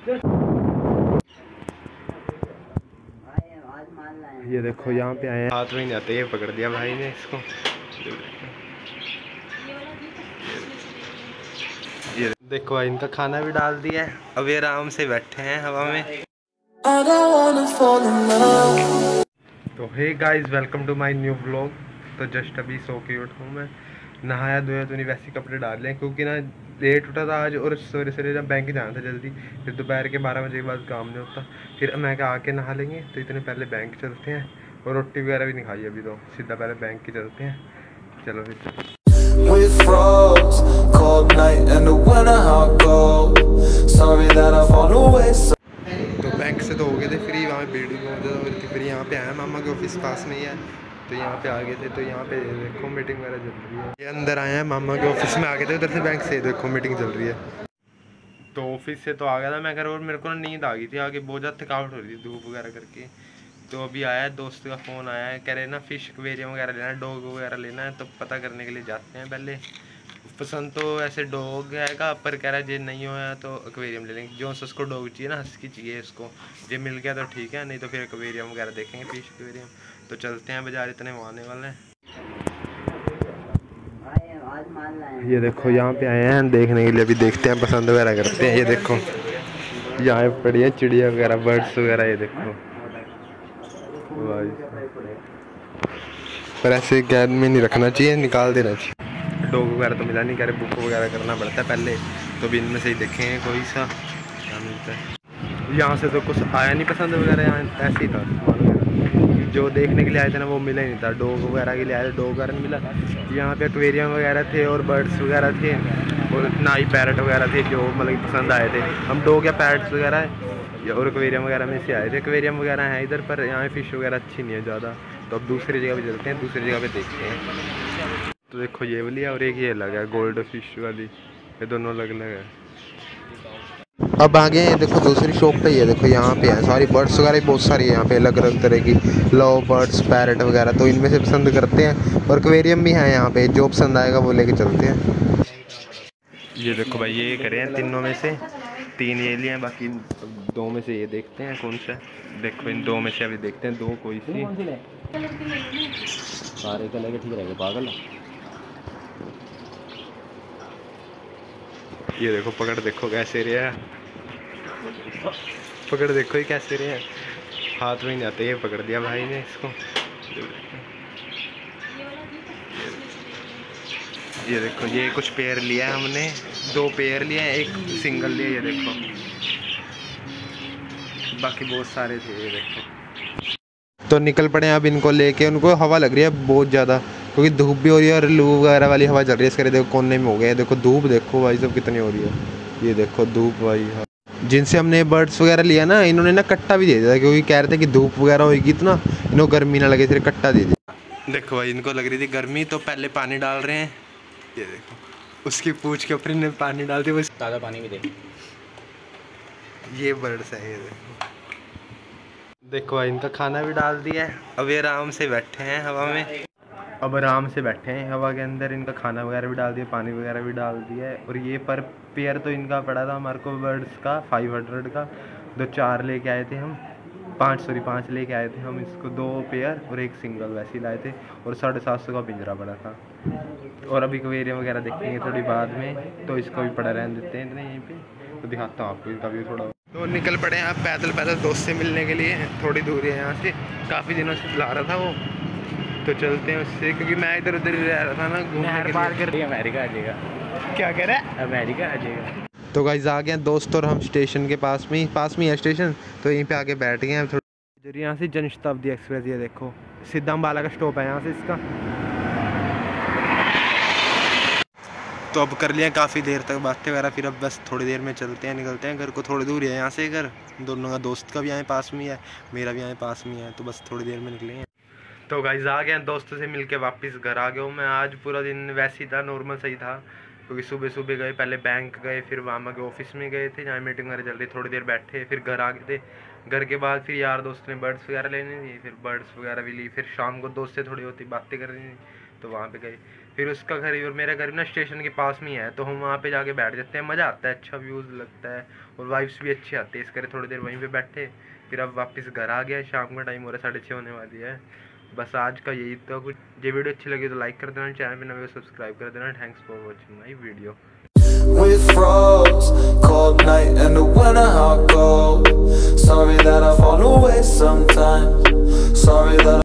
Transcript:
ये देखो यहाँ पे आए हैं, हाथ में नहीं आते, ये पकड़ दिया भाई ने इसको। ये देखो भाई इनका खाना भी डाल दिया है, अब ये आराम से बैठे हैं हवा में। तो hey guys, welcome to my new vlog. तो जस्ट अभी सो के उठा हूँ मैं, नहाया धोया तो नहीं, वैसे कपड़े डाल लें क्योंकि ना लेट उठा था आज और सवेरे सवेरे जब बैंक जाना था जल्दी, फिर दोपहर के 12 बजे के बाद काम नहीं होता। फिर मैं क्या आके नहा लेंगे, तो इतने पहले बैंक चलते हैं। और रोटी वगैरह भी नहीं खाई अभी, तो सीधा पहले बैंक के चलते हैं। चलो फिर। तो बैंक से तो हो गए थे फ्री, वहाँ भीड़ भी बहुत ज़्यादा हो रही थी। फिर यहाँ पे आया, मामा के ऑफिस पास में ही है, तो यहाँ पे आ गए थे। तो यहाँ पे देखो मीटिंग वगैरह चल रही है। ये अंदर आए हैं, मामा के ऑफिस में आ गए थे उधर से, बैंक से देखो मीटिंग चल रही है। तो ऑफिस से तो आ गया था मैं घर, और मेरे को ना नींद आ गई थी आगे, बहुत ज़्यादा थकावट हो रही थी धूप वगैरह करके। तो अभी आया है, दोस्त का फ़ोन आया है, कह रहे ना फिश एक्वेरियम वगैरह लेना है, डॉग वगैरह लेना है, तो पता करने के लिए जाते हैं पहले। पसंद तो ऐसे डॉग आएगा, पर कह रहा है जे नहीं होया तो एक्वेरियम ले लेंगे। जो उसको डॉग चाहिए ना, हस्की चाहिए इसको, जे मिल गया तो ठीक है, नहीं तो फिर एक्वेरियम वगैरह देखेंगे, फिश एक्वेरियम। तो चलते हैं बाजार, इतने वो आने वाले हैं। ये देखो यहाँ पे आए हैं देखने के लिए, अभी देखते हैं, पसंद वगैरह करते हैं। ये देखो यहाँ पड़ी है चिड़िया वगैरह, बर्ड्स वगैरह, ये देखो भाई। पर ऐसे कैद में नहीं रखना चाहिए, निकाल देना चाहिए। डॉग वगैरह तो मिला नहीं, कह रहे बुक वगैरह करना पड़ता है पहले, तो भी इनमें से ही देखेंगे कोई सा क्या मिलता है। यहाँ से तो कुछ आया नहीं पसंद वगैरह, यहाँ ऐसे ही था जो देखने के लिए आए थे ना, वो मिला ही नहीं था। डॉग वगैरह के लिए आए थे, डॉग वगैरह नहीं मिला। यहाँ पे एक्वेरियम वगैरह थे और बर्ड्स वगैरह थे, और ना ही पैरट वगैरह थे जो मतलब पसंद आए थे। हम डॉग या पैरट्स वगैरह और एक्वेरियम वगैरह में से आए थे। एक्वेरियम वगैरह है इधर, पर यहाँ फ़िश वगैरह अच्छी नहीं है ज़्यादा, तो अब दूसरी जगह पे चलते हैं, दूसरी जगह पे देखते हैं। तो देखो ये वाली है, और एक ये अलग है गोल्ड फिश वाली, ये दोनों अलग अलग है। अब आगे हैं, देखो दूसरी शॉप पे, ये देखो यहाँ पे है सारी बर्ड्स वगैरह, बहुत सारी है यहाँ पे अलग अलग तरह की, लव बर्ड्स, पैरट वगैरह, तो इनमें से पसंद करते हैं। और एक्वेरियम भी है यहाँ पे, जो पसंद आएगा वो लेके चलते हैं। ये देखो भाई, ये करे हैं तीनों में से, 3 ये लिए हैं, बाकी 2 में से ये देखते हैं कौन सा। देखो इन 2 में से अभी देखते हैं 2 कोई सी। सारे कलर के ठीक रहेगा पागल। ये देखो पकड़, देखो कैसे रहे है, पकड़ देखो ये कैसे रहे हैं, हाथ में नहीं आते, ये पकड़ दिया भाई ने इसको। ये देखो ये कुछ पेयर लिया है हमने, 2 पेयर लिए हैं, 1 सिंगल लिया। ये देखो बाकी बहुत सारे थे, ये देखो। तो निकल पड़े हैं अब इनको लेके। उनको हवा लग रही है बहुत ज़्यादा, क्योंकि धूप भी हो रही है और लू वगैरह वाली हवा चल रही है। इसके देखो कोने में हो गया है, देखो धूप देखो भाई सब कितनी हो रही है। ये देखो धूप भाई। हाँ, जिनसे हमने बर्ड्स वगैरह लिया ना, इन्होंने ना कट्टा भी दे दिया, क्योंकि कह रहे थे कि धूप वगैरह होगी तो ना इनको गर्मी ना लगे, फिर कट्टा दे दिया। देखो भाई इनको लग रही थी गर्मी, तो पहले पानी डाल रहे हैं। ये देखो उसकी पूंछ के ऊपर इन्हें पानी डालते हुए, ताज़ा पानी भी दे। ये बर्ड्स है, ये देखो। देखो भाई इनका खाना भी डाल दिया है, अब ये आराम से बैठे हैं हवा में। अब आराम से बैठे हैं हवा के अंदर, इनका खाना वगैरह भी डाल दिया, पानी वगैरह भी डाल दिया है। और ये पर पेयर तो इनका पड़ा था हमारे को बर्ड्स का 500 का, 4 लेके आए थे हम, 5 लेके आए थे हम इसको, 2 पेयर और 1 सिंगल वैसे ही लाए थे। और 750 का पिंजरा पड़ा था। और अभी एक्वेरियम वगैरह देखेंगे थोड़ी बाद में, तो इसको भी पड़ा रहने देते हैं इतने यहीं पे। तो दिखाता हूँ आपको इनका व्यू थोड़ा। तो निकल पड़े हैं आप पैदल पैदल दोस्त से मिलने के लिए, थोड़ी दूरी है यहाँ से, काफ़ी दिनों से बुला रहा था वो, तो चलते हैं उससे, क्योंकि मैं इधर उधर ही रह रहा था ना घूमने के पार लिए। कर रही है, अमेरिका आ जाएगा। क्या कह रहा है? अमेरिका आ जाएगा। तो गाइस आ गए दोस्त, और हम स्टेशन के पास में है स्टेशन, तो यहीं पे आके बैठ गए हैं थोड़ा। इधर यहाँ से जन शताब्दी एक्सप्रेस, ये देखो सीधा अम्बाला का स्टॉप है यहाँ से इसका। तो अब कर लिया काफ़ी देर तक बातें वगैरह, फिर अब बस थोड़ी देर में चलते हैं, निकलते हैं घर को। थोड़ी दूर है यहाँ से घर, दोनों का, दोस्त का भी यहाँ पास में है, मेरा भी यहाँ पास में है, तो बस थोड़ी देर में निकलेंगे। तो गाइस आ गए दोस्तों से मिलके वापस घर आ गया हूँ मैं। आज पूरा दिन वैसे ही था, नॉर्मल सही था, क्योंकि सुबह सुबह गए, पहले बैंक गए, फिर मामा के ऑफिस में गए थे जहाँ मीटिंग वगैरह चल रही, थोड़ी देर बैठे, फिर घर आ गए थे। घर के बाद फिर यार दोस्त ने बर्ड्स वगैरह लेने थी, फिर बर्ड्स वगैरह भी ली। फिर शाम को दोस्त से थोड़ी होती बातें करनी थी, तो वहाँ पे गए। फिर उसका घर और मेरा घर ना स्टेशन के पास में ही है, तो हम वहाँ पे जाके बैठ जाते हैं, मज़ा आता है, अच्छा व्यूज़ लगता है और वाइब्स भी अच्छी आती है। इस करे थोड़ी देर वहीं पे बैठे, फिर अब वापस घर आ गया, शाम का टाइम हो रहा है, 6:30 होने वाली है। बस आज का यही था कुछ। ये वीडियो अच्छी लगी तो लाइक कर देना, चैनल पे नए सब्सक्राइब कर देना। Thanks for watching my video. With froze, cold night and the winter hot cold. Sorry that I fall away sometimes. Sorry that